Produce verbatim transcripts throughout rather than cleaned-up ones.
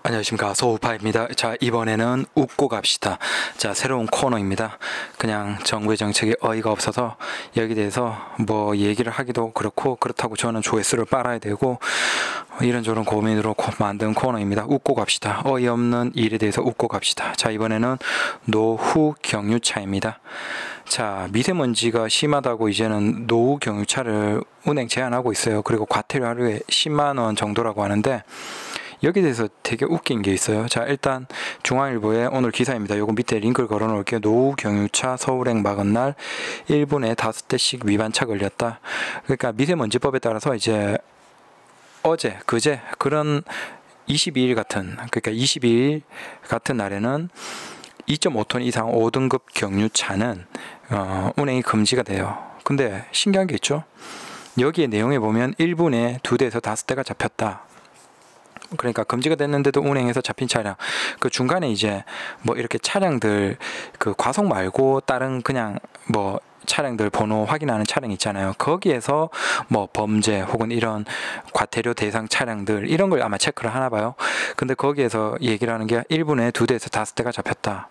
안녕하십니까, 소우파입니다. 자, 이번에는 웃고 갑시다. 자, 새로운 코너입니다. 그냥 정부의 정책이 어이가 없어서 여기에 대해서 뭐 얘기를 하기도 그렇고, 그렇다고 저는 조회수를 빨아야 되고 이런저런 고민으로 만든 코너입니다. 웃고 갑시다. 어이없는 일에 대해서 웃고 갑시다. 자, 이번에는 노후 경유차입니다. 자, 미세먼지가 심하다고 이제는 노후 경유차를 운행 제한하고 있어요. 그리고 과태료 하루에 십만 원 정도라고 하는데, 여기에 대해서 되게 웃긴 게 있어요. 자, 일단 중앙일보의 오늘 기사입니다. 요거 밑에 링크를 걸어 놓을게요. 노후 경유차 서울행 막은 날 일 분에 다섯 대씩 위반차 걸렸다. 그러니까 미세먼지법에 따라서 이제 어제, 그제 그런 이십이 일 같은, 그러니까 이십이 일 같은 날에는 이 점 오 톤 이상 오 등급 경유차는 어, 운행이 금지가 돼요. 근데 신기한 게 있죠. 여기에 내용에 보면 일 분에 두 대에서 다섯 대가 잡혔다. 그러니까 금지가 됐는데도 운행해서 잡힌 차량, 그 중간에 이제 뭐 이렇게 차량들 그 과속 말고 다른 그냥 뭐 차량들 번호 확인하는 차량 있잖아요. 거기에서 뭐 범죄 혹은 이런 과태료 대상 차량들 이런 걸 아마 체크를 하나 봐요. 근데 거기에서 얘기를 하는 게 일 분에 두 대에서 다섯 대가 잡혔다.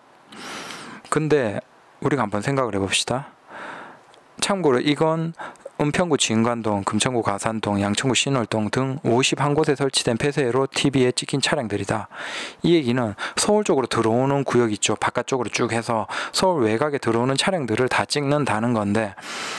근데 우리가 한번 생각을 해봅시다. 참고로 이건 은평구 진관동, 금천구 가산동, 양천구 신월동 등 오십일 곳에 설치된 폐쇄로 티비에 찍힌 차량들이다. 이 얘기는 서울 쪽으로 들어오는 구역 있죠. 바깥쪽으로 쭉 해서 서울 외곽에 들어오는 차량들을 다 찍는다는 건데,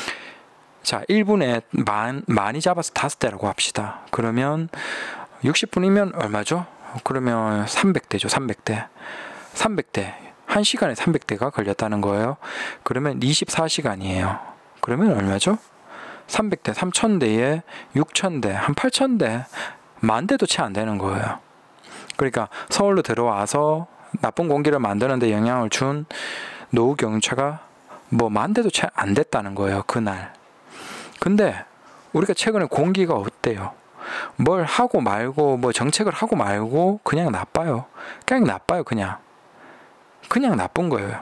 자, 일 분에 만, 많이 잡아서 다섯 대라고 합시다. 그러면 육십 분이면 얼마죠? 그러면 삼백 대죠. 삼백 대. 삼백 대. 한 시간에 삼백 대가 걸렸다는 거예요. 그러면 이십사 시간이에요. 그러면 얼마죠? 삼백 대, 삼천 대에 육천 대, 한 팔천 대, 만 대도 채 안 되는 거예요. 그러니까 서울로 들어와서 나쁜 공기를 만드는 데 영향을 준 노후 경유차가 뭐 만 대도 채 안 됐다는 거예요, 그날. 근데 우리가 최근에 공기가 어때요? 뭘 하고 말고, 뭐 정책을 하고 말고 그냥 나빠요. 그냥 나빠요, 그냥. 그냥 나쁜 거예요.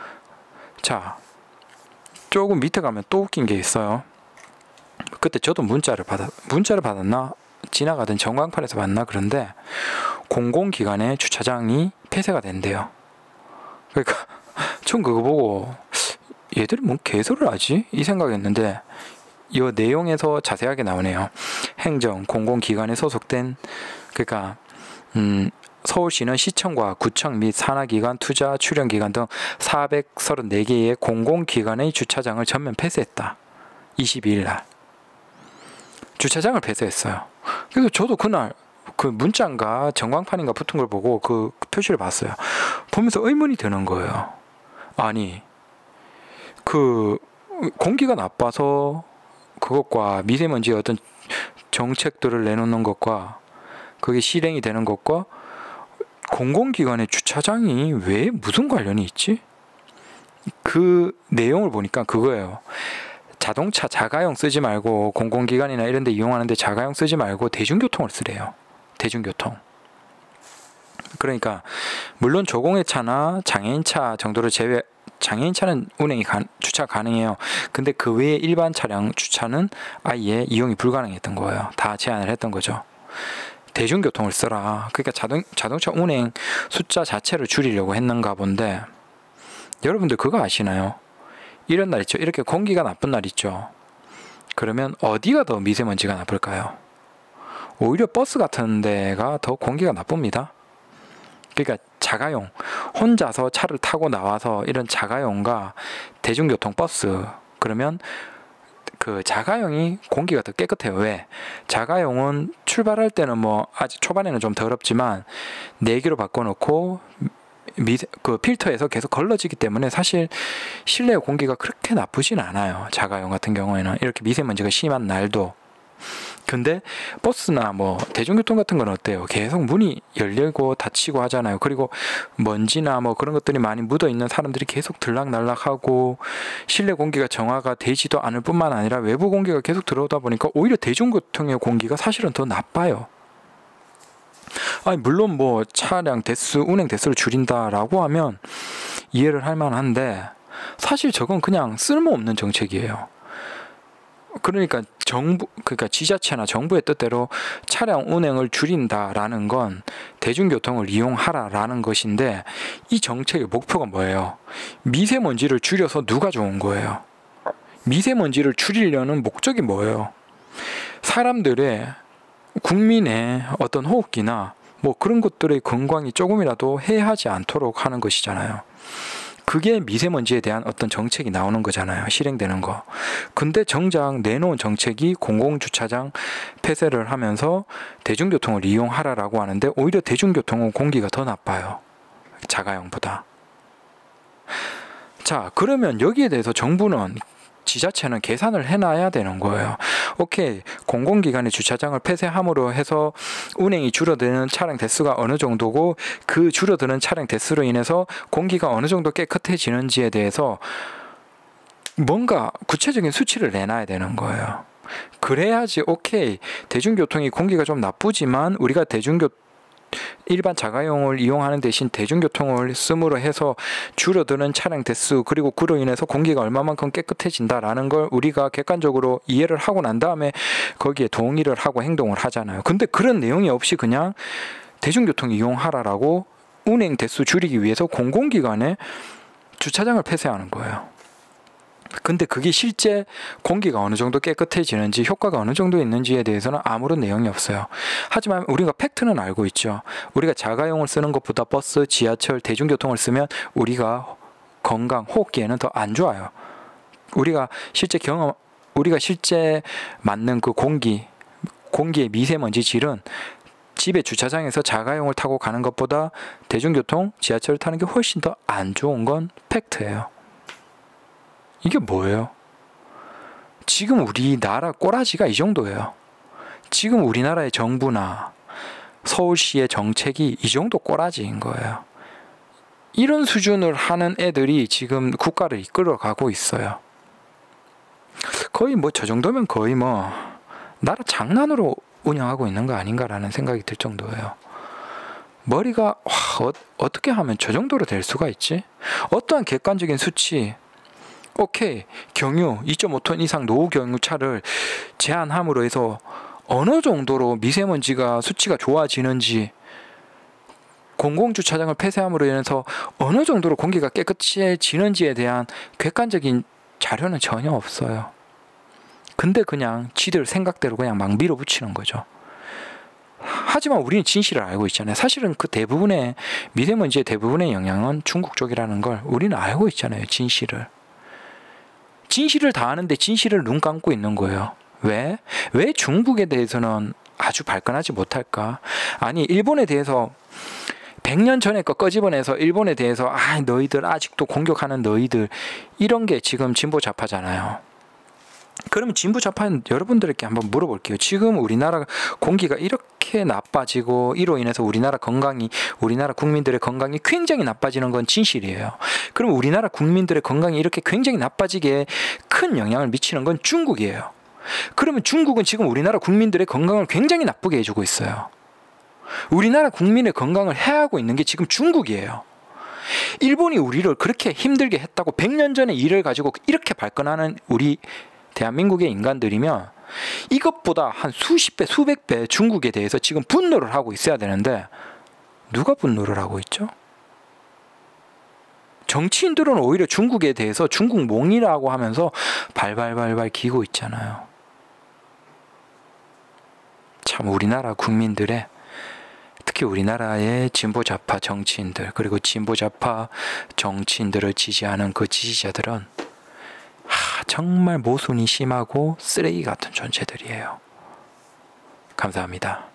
자, 조금 밑에 가면 또 웃긴 게 있어요. 그때 저도 문자를 받았, 문자를 받았나? 지나가던 전광판에서 봤나? 그런데 공공기관의 주차장이 폐쇄가 된대요. 그러니까 전 그거 보고 얘들이 뭔 개소리를 하지? 이 생각했는데 이 내용에서 자세하게 나오네요. 행정, 공공기관에 소속된, 그러니까 음, 서울시는 시청과 구청 및 산하기관, 투자, 출연기관 등 사백삼십사 개의 공공기관의 주차장을 전면 폐쇄했다. 이십이 일 날. 주차장을 폐쇄했어요. 그래서 저도 그날 그 문자인가 전광판인가 붙은 걸 보고 그 표시를 봤어요. 보면서 의문이 드는 거예요. 아니, 그 공기가 나빠서 그것과 미세먼지의 어떤 정책들을 내놓는 것과 그게 실행이 되는 것과 공공기관의 주차장이 왜 무슨 관련이 있지? 그 내용을 보니까 그거예요. 자동차 자가용 쓰지 말고 공공기관이나 이런 데 이용하는데 자가용 쓰지 말고 대중교통을 쓰래요. 대중교통. 그러니까 물론 조공의 차나 장애인차 정도를 제외, 장애인차는 운행이 가, 주차 가능해요. 근데 그 외에 일반 차량 주차는 아예 이용이 불가능했던 거예요. 다 제한을 했던 거죠. 대중교통을 써라. 그러니까 자동, 자동차 운행 숫자 자체를 줄이려고 했는가 본데, 여러분들 그거 아시나요? 이런 날 있죠. 이렇게 공기가 나쁜 날 있죠. 그러면 어디가 더 미세먼지가 나쁠까요? 오히려 버스 같은 데가 더 공기가 나쁩니다. 그러니까 자가용, 혼자서 차를 타고 나와서 이런 자가용과 대중교통 버스, 그러면 그 자가용이 공기가 더 깨끗해요. 왜? 자가용은 출발할 때는 뭐 아직 초반에는 좀 더럽지만 내기로 바꿔놓고 미세, 그 필터에서 계속 걸러지기 때문에 사실 실내 공기가 그렇게 나쁘진 않아요. 자가용 같은 경우에는 이렇게 미세먼지가 심한 날도. 근데 버스나 뭐 대중교통 같은 건 어때요? 계속 문이 열리고 닫히고 하잖아요. 그리고 먼지나 뭐 그런 것들이 많이 묻어 있는 사람들이 계속 들락날락하고 실내 공기가 정화가 되지도 않을 뿐만 아니라 외부 공기가 계속 들어오다 보니까 오히려 대중교통의 공기가 사실은 더 나빠요. 아니, 물론 뭐 차량 대수, 운행 대수를 줄인다라고 하면 이해를 할 만한데, 사실 저건 그냥 쓸모없는 정책이에요. 그러니까 정부, 그러니까 지자체나 정부의 뜻대로 차량 운행을 줄인다라는 건 대중교통을 이용하라라는 것인데, 이 정책의 목표가 뭐예요? 미세먼지를 줄여서 누가 좋은 거예요? 미세먼지를 줄이려는 목적이 뭐예요? 사람들의, 국민의 어떤 호흡기나 뭐 그런 것들의 건강이 조금이라도 해하지 않도록 하는 것이잖아요. 그게 미세먼지에 대한 어떤 정책이 나오는 거잖아요. 실행되는 거. 근데 정작 내놓은 정책이 공공주차장 폐쇄를 하면서 대중교통을 이용하라라고 하는데, 오히려 대중교통은 공기가 더 나빠요. 자가용보다. 자, 그러면 여기에 대해서 정부는, 지자체는 계산을 해놔야 되는 거예요. 오케이, 공공기관의 주차장을 폐쇄함으로 해서 운행이 줄어드는 차량 대수가 어느 정도고, 그 줄어드는 차량 대수로 인해서 공기가 어느 정도 깨끗해지는지에 대해서 뭔가 구체적인 수치를 내놔야 되는 거예요. 그래야지 오케이, 대중교통이 공기가 좀 나쁘지만 우리가 대중교 일반 자가용을 이용하는 대신 대중교통을 씀으로 해서 줄어드는 차량 대수, 그리고 그로 인해서 공기가 얼마만큼 깨끗해진다라는 걸 우리가 객관적으로 이해를 하고 난 다음에 거기에 동의를 하고 행동을 하잖아요. 근데 그런 내용이 없이 그냥 대중교통 이용하라라고 운행 대수 줄이기 위해서 공공기관에 주차장을 폐쇄하는 거예요. 근데 그게 실제 공기가 어느 정도 깨끗해지는지, 효과가 어느 정도 있는지에 대해서는 아무런 내용이 없어요. 하지만 우리가 팩트는 알고 있죠. 우리가 자가용을 쓰는 것보다 버스, 지하철, 대중교통을 쓰면 우리가 건강, 호흡기에는 더 안 좋아요. 우리가 실제 경험, 우리가 실제 맞는 그 공기, 공기의 미세먼지 질은 집에 주차장에서 자가용을 타고 가는 것보다 대중교통, 지하철을 타는 게 훨씬 더 안 좋은 건 팩트예요. 이게 뭐예요? 지금 우리나라 꼬라지가 이 정도예요. 지금 우리나라의 정부나 서울시의 정책이 이 정도 꼬라지인 거예요. 이런 수준을 하는 애들이 지금 국가를 이끌어가고 있어요. 거의 뭐 저 정도면 거의 뭐 나라 장난으로 운영하고 있는 거 아닌가라는 생각이 들 정도예요. 머리가 와, 어, 어떻게 하면 저 정도로 될 수가 있지? 어떠한 객관적인 수치, 오케이, 경유 이 점 오 톤 이상 노후 경유차를 제한함으로 해서 어느 정도로 미세먼지가 수치가 좋아지는지, 공공주차장을 폐쇄함으로 인해서 어느 정도로 공기가 깨끗해지는지에 대한 객관적인 자료는 전혀 없어요. 근데 그냥 지들 생각대로 그냥 막 밀어붙이는 거죠. 하지만 우리는 진실을 알고 있잖아요. 사실은 그 대부분의 미세먼지의 대부분의 영향은 중국 쪽이라는 걸 우리는 알고 있잖아요. 진실을. 진실을 다 아는데 진실을 눈 감고 있는 거예요. 왜? 왜 중국에 대해서는 아주 발끈하지 못할까? 아니, 일본에 대해서 백 년 전에 거 꺼집어내서 일본에 대해서 아, 너희들 아직도 공격하는 너희들, 이런 게 지금 진보 좌파잖아요. 그러면 진보 좌파는 여러분들에게 한번 물어볼게요. 지금 우리나라 공기가 이렇게 나빠지고 이로 인해서 우리나라 건강이, 우리나라 국민들의 건강이 굉장히 나빠지는 건 진실이에요. 그럼 우리나라 국민들의 건강이 이렇게 굉장히 나빠지게 큰 영향을 미치는 건 중국이에요. 그러면 중국은 지금 우리나라 국민들의 건강을 굉장히 나쁘게 해주고 있어요. 우리나라 국민의 건강을 해하고 있는 게 지금 중국이에요. 일본이 우리를 그렇게 힘들게 했다고 백 년 전에 일을 가지고 이렇게 발끈하는 우리 대한민국의 인간들이면 이것보다 한 수십 배, 수백 배 중국에 대해서 지금 분노를 하고 있어야 되는데 누가 분노를 하고 있죠? 정치인들은 오히려 중국에 대해서 중국 몽이라고 하면서 발발발발 기고 있잖아요. 참 우리나라 국민들의, 특히 우리나라의 진보좌파 정치인들, 그리고 진보좌파 정치인들을 지지하는 그 지지자들은 하, 정말 모순이 심하고 쓰레기 같은 존재들이에요. 감사합니다.